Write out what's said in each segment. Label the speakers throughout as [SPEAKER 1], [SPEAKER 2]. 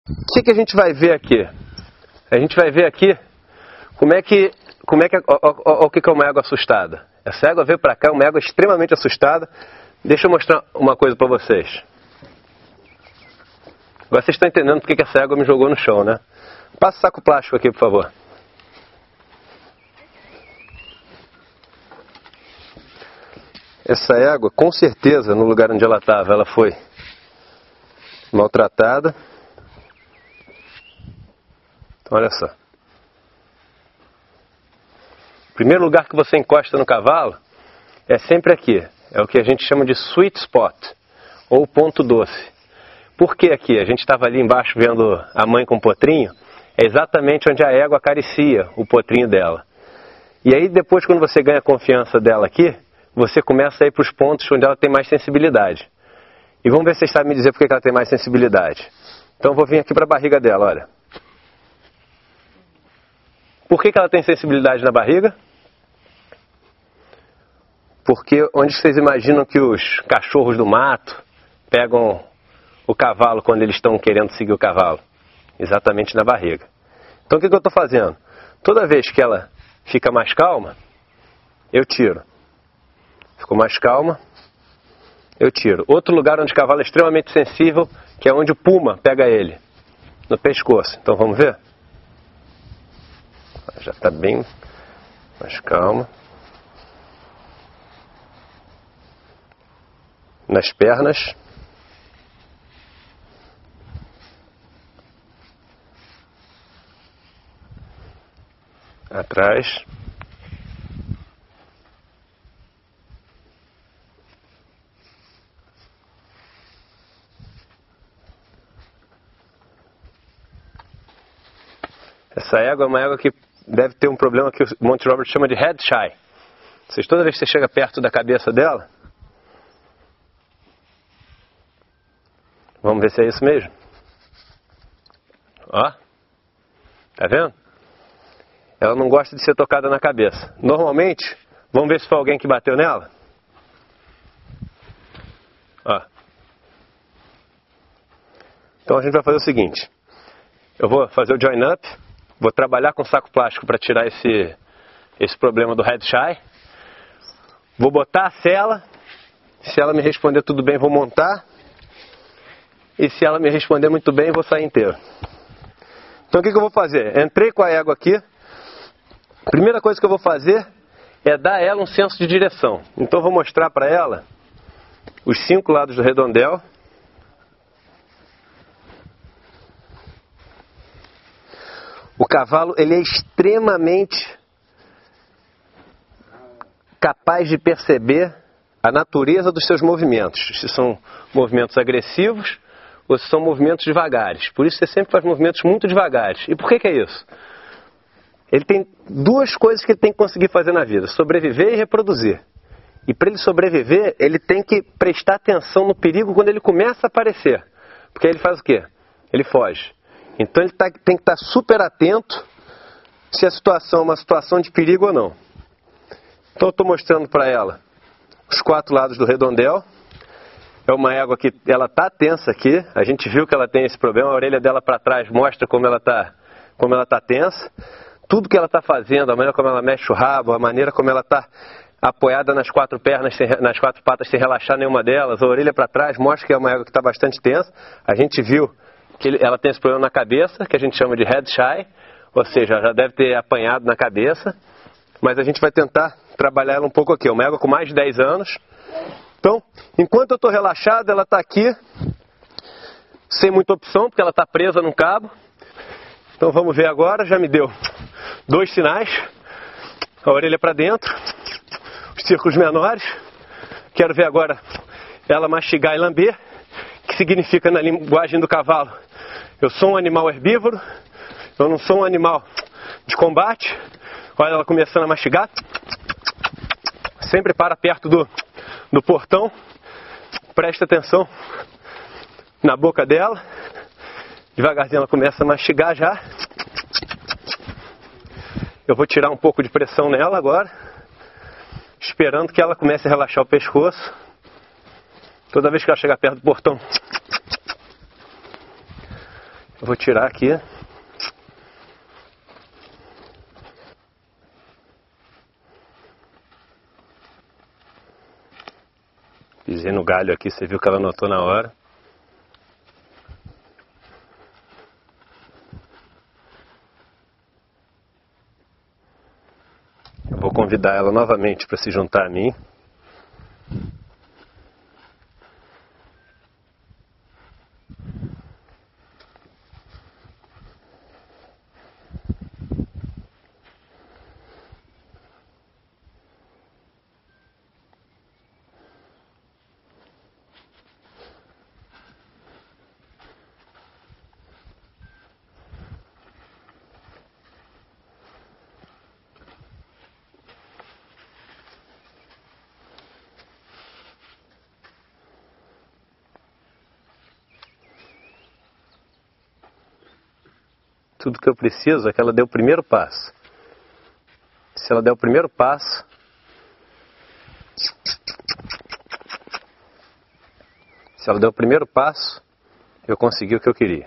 [SPEAKER 1] O que a gente vai ver aqui? A gente vai ver aqui o que é uma égua assustada. Essa égua veio para cá, uma égua extremamente assustada. Deixa eu mostrar uma coisa para vocês. Agora vocês estão entendendo porque que essa égua me jogou no chão, né? Passa o saco plástico aqui, por favor. Essa égua, com certeza, no lugar onde ela estava, ela foi maltratada. Então, olha só. O primeiro lugar que você encosta no cavalo é sempre aqui. É o que a gente chama de sweet spot, ou ponto doce. Por que aqui? A gente estava ali embaixo vendo a mãe com o potrinho. É exatamente onde a égua acaricia o potrinho dela. E aí depois, quando você ganha a confiança dela aqui, você começa a ir para os pontos onde ela tem mais sensibilidade. E vamos ver se vocês sabem me dizer por que ela tem mais sensibilidade. Então eu vou vir aqui para a barriga dela, olha. Por que ela tem sensibilidade na barriga? Porque onde vocês imaginam que os cachorros do mato pegam o cavalo quando eles estão querendo seguir o cavalo? Exatamente na barriga. Então o que eu estou fazendo? Toda vez que ela fica mais calma, eu tiro. Ficou mais calma, eu tiro. Outro lugar onde o cavalo é extremamente sensível, que é onde o puma pega ele, no pescoço. Então vamos ver? Já está bem mais calma. Nas pernas. Atrás. Essa égua é uma égua que deve ter um problema que o Monty Roberts chama de head shy. Ou seja, toda vez que você chega perto da cabeça dela, vamos ver se é isso mesmo. Ó, tá vendo? Ela não gosta de ser tocada na cabeça. Normalmente, vamos ver se foi alguém que bateu nela. Ó. Então a gente vai fazer o seguinte. Eu vou fazer o join up. Vou trabalhar com saco plástico para tirar esse problema do head shy. Vou botar a sela. Se ela me responder tudo bem, vou montar. E se ela me responder muito bem, vou sair inteiro. Então o que eu vou fazer? Entrei com a égua aqui. A primeira coisa que eu vou fazer é dar a ela um senso de direção. Então eu vou mostrar para ela os 5 lados do redondel. O cavalo, ele é extremamente capaz de perceber a natureza dos seus movimentos. Se são movimentos agressivos ou se são movimentos devagares. Por isso você sempre faz movimentos muito devagares. E por que é isso? Ele tem 2 coisas que ele tem que conseguir fazer na vida. Sobreviver e reproduzir. E para ele sobreviver, ele tem que prestar atenção no perigo quando ele começa a aparecer. Porque aí ele faz o quê? Ele foge. Então ele tem que estar super atento se a situação é uma situação de perigo ou não. Então eu estou mostrando para ela os 4 lados do redondel. É uma égua que ela está tensa aqui. A gente viu que ela tem esse problema. A orelha dela para trás mostra como ela está tensa. Tudo que ela está fazendo, a maneira como ela mexe o rabo, a maneira como ela está apoiada nas 4 pernas, nas 4 patas sem relaxar nenhuma delas, a orelha para trás mostra que é uma égua que está bastante tensa. A gente viu que ela tem esse problema na cabeça, que a gente chama de head shy, ou seja, já deve ter apanhado na cabeça, mas a gente vai tentar trabalhar ela um pouco aqui. É uma égua com mais de 10 anos. Então, enquanto eu estou relaxado, ela está aqui, sem muita opção, porque ela está presa num cabo. Então vamos ver agora, já me deu 2 sinais, a orelha para dentro, os círculos menores. Quero ver agora ela mastigar e lamber, que significa na linguagem do cavalo: eu sou um animal herbívoro, eu não sou um animal de combate. Olha ela começando a mastigar. Sempre para perto do portão. Presta atenção na boca dela. Devagarzinho ela começa a mastigar já. Eu vou tirar um pouco de pressão nela agora, esperando que ela comece a relaxar o pescoço. Toda vez que ela chegar perto do portão, Eu vou tirar aqui. Pisei no galho aqui, você viu que ela notou na hora. Eu vou convidar ela novamente para se juntar a mim. Tudo que eu preciso é que ela dê o primeiro passo. Se ela der o primeiro passo, eu consegui o que eu queria.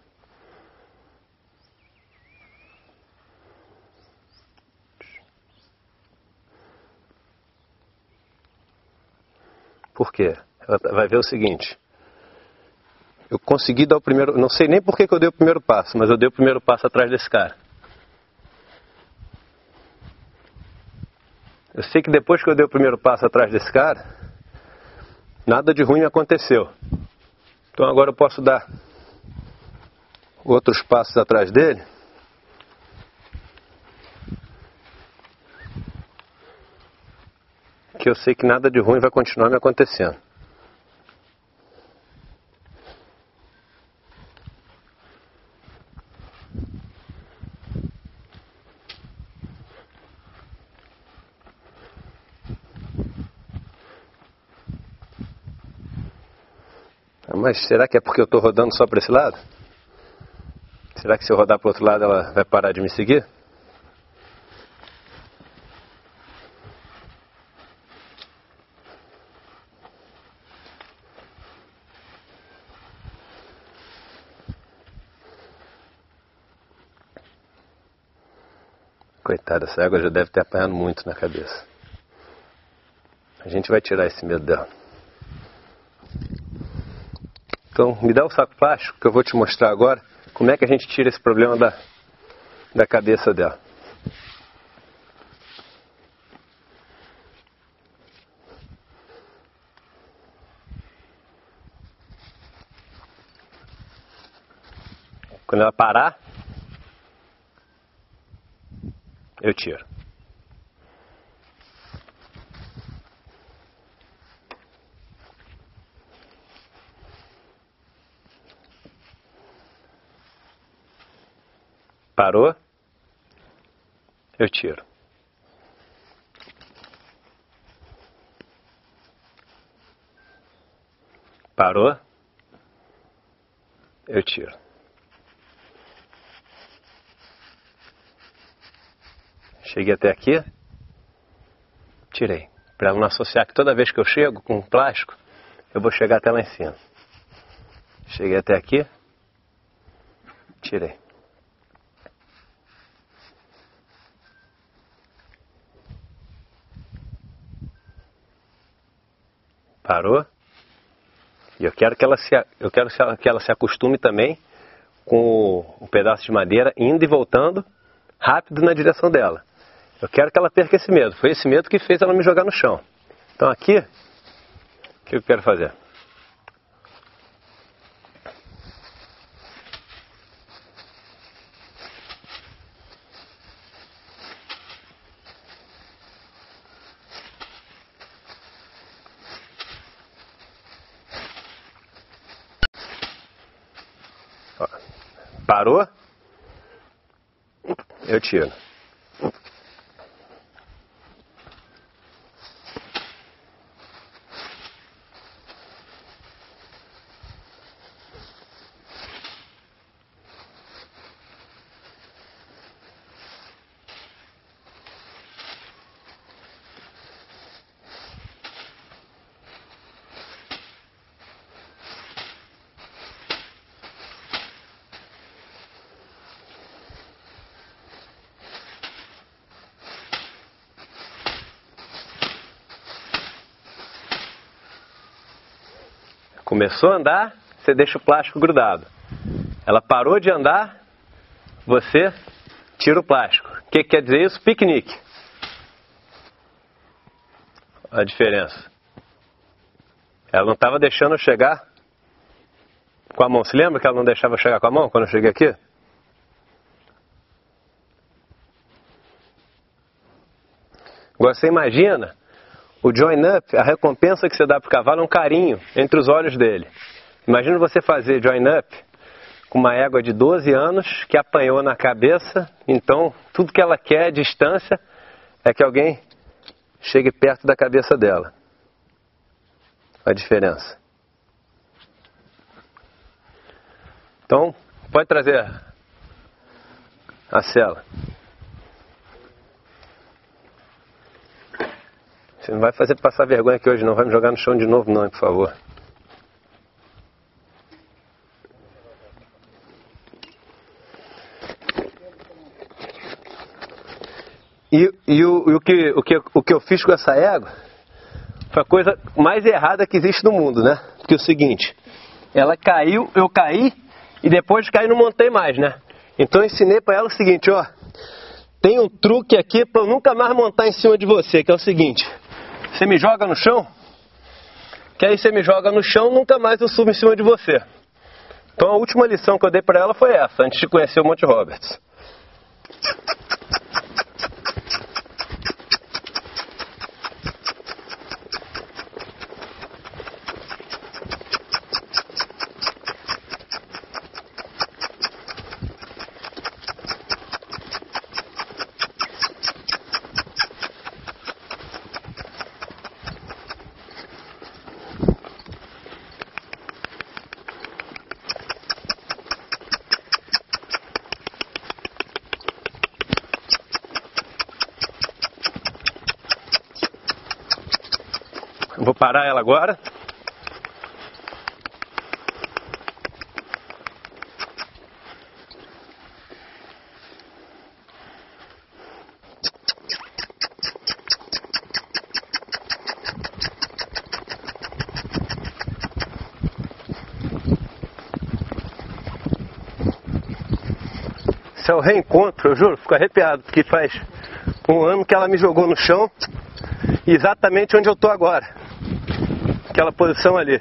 [SPEAKER 1] Por quê? Ela vai ver o seguinte. Eu consegui dar o primeiro... Não sei nem por que eu dei o primeiro passo, mas eu dei o primeiro passo atrás desse cara. Eu sei que depois que eu dei o primeiro passo atrás desse cara, nada de ruim aconteceu. Então agora eu posso dar outros passos atrás dele. Que eu sei que nada de ruim vai continuar me acontecendo. Mas será que é porque eu estou rodando só para esse lado? Será que se eu rodar para o outro lado ela vai parar de me seguir? Coitada, essa água já deve ter apanhado muito na cabeça. A gente vai tirar esse medo dela. Então, me dá o saco plástico que eu vou te mostrar agora como é que a gente tira esse problema da cabeça dela. Quando ela parar, eu tiro. Parou, eu tiro. Parou, eu tiro. Cheguei até aqui, tirei. Para ela não associar que toda vez que eu chego com plástico, eu vou chegar até lá em cima. Cheguei até aqui, tirei. Parou. E eu quero que ela se acostume também com o pedaço de madeira indo e voltando rápido na direção dela. Eu quero que ela perca esse medo. Foi esse medo que fez ela me jogar no chão. Então aqui, o que eu quero fazer? Ó, parou? Eu tiro. Começou a andar, você deixa o plástico grudado. Ela parou de andar, você tira o plástico. O que quer dizer isso? Piquenique. A diferença. Ela não estava deixando eu chegar com a mão. Se lembra que ela não deixava eu chegar com a mão quando eu cheguei aqui? Agora você imagina o join-up, a recompensa que você dá para o cavalo é um carinho entre os olhos dele. Imagina você fazer join-up com uma égua de 12 anos que apanhou na cabeça, então tudo que ela quer, distância, é que alguém chegue perto da cabeça dela. A diferença. Então, pode trazer a cela. Você não vai fazer passar vergonha aqui hoje não, vai me jogar no chão de novo não, por favor. O que eu fiz com essa égua foi a coisa mais errada que existe no mundo, né? Porque é o seguinte, ela caiu, eu caí, e depois de cair não montei mais, né? Então eu ensinei para ela o seguinte, ó, tem um truque aqui para eu nunca mais montar em cima de você, que é o seguinte, você me joga no chão, que aí você me joga no chão, nunca mais eu subo em cima de você. Então a última lição que eu dei para ela foi essa, antes de conhecer o Monty Roberts. Vou parar ela agora. Esse é o reencontro, eu juro, fico arrepiado, porque faz um ano que ela me jogou no chão, exatamente onde eu estou agora. Aquela posição ali.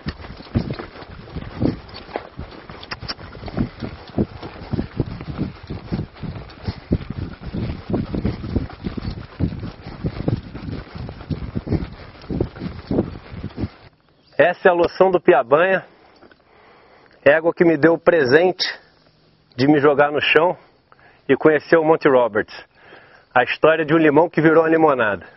[SPEAKER 1] Essa é a loção do Piabanha, égua que me deu o presente de me jogar no chão e conhecer o Monty Roberts. A história de um limão que virou uma limonada.